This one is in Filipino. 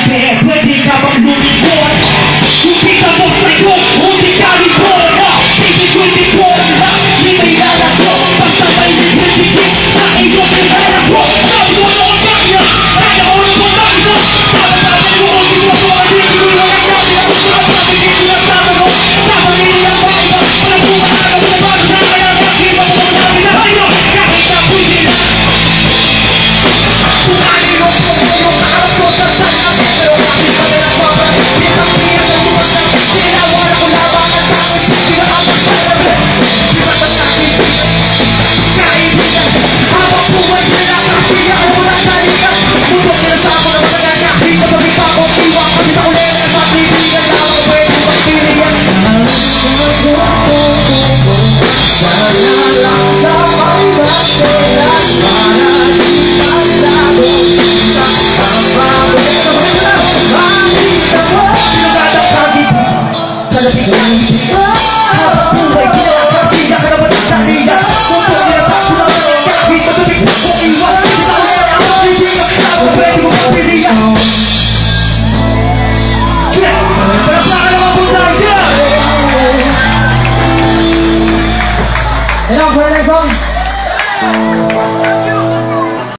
ate, pwede ka bang lumikot? Hindi ka magsagot, hindi ka likod. Pipipitin ko lang, di may lalako. Basta may lipitin sa iyo pinalako. Nabunoon ka niya, kaya ko na pagkakita. Para natin mo, hindi mo ako hindi mo lang natin. Ako sa natin, hindi lang sama mo. Sama nila ang baga, walang bumahaga sa baga. Kaya bakit mo ko namin na hayo, kahit na pwede na. Tunani mo po yung harap ko sa sana. Pero bakit pa nila pabra, pinang-pinang na bumaga. Sinawala ko labang at bakit sila ang magpalabit. Diba sa akin, kaibigan. Habang buhay nila, kasi ako wala saligan. Puto nila sa ako na magagaya. Dito kami pa ako, iwa kasi sa ulit. At matibigan na ako pwede magpilihan. Hello, for the next song.